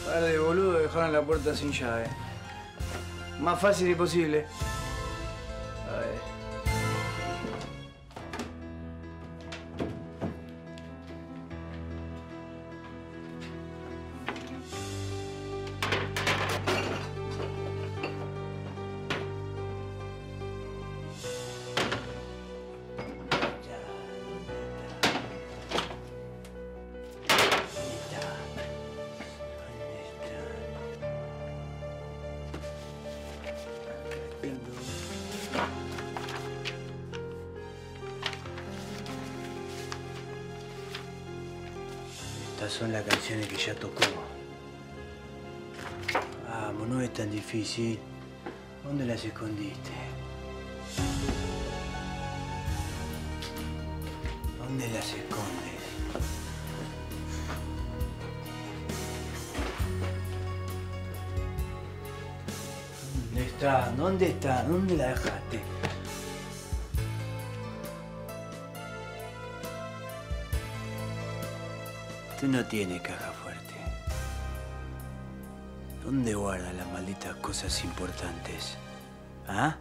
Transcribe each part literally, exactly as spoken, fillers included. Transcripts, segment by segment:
Par de boludos dejaron la puerta sin llave. Más fácil imposible. A ver. Estas son las canciones que ya tocó. Vamos, no es tan difícil. ¿Dónde las escondiste? ¿Dónde las escondes? ¿Dónde está? ¿Dónde está? ¿Dónde la dejaste? Tú no tienes caja fuerte. ¿Dónde guardas las malditas cosas importantes? ¿Ah?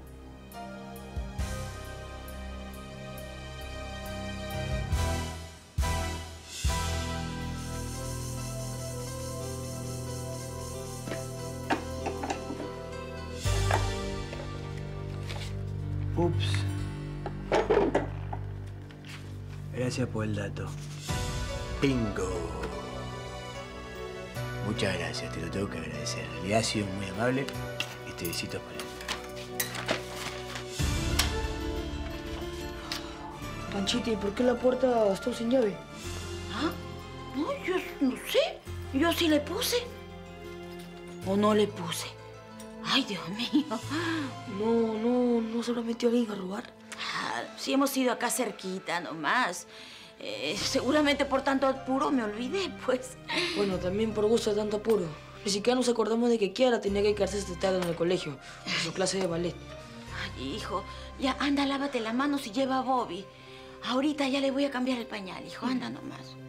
Ups. Gracias por el dato. Bingo. Muchas gracias, te lo tengo que agradecer. Le ha sido muy amable. Este besito es para él. Panchita, ¿y por qué la puerta está sin llave? ¿Ah? No, yo no sé. Yo sí le puse. ¿O no le puse? Ay, Dios mío. No, no, no se habrá metido alguien a robar. Ah, sí hemos ido acá cerquita nomás. Eh, seguramente por tanto apuro me olvidé, pues. Bueno, también por gusto de tanto apuro. Ni siquiera nos acordamos de que Kiara tenía que quedarse esta tarde en el colegio, en su clase de ballet. Ay, hijo, ya anda, lávate las manos y lleva a Bobby. Ahorita ya le voy a cambiar el pañal, hijo, anda nomás.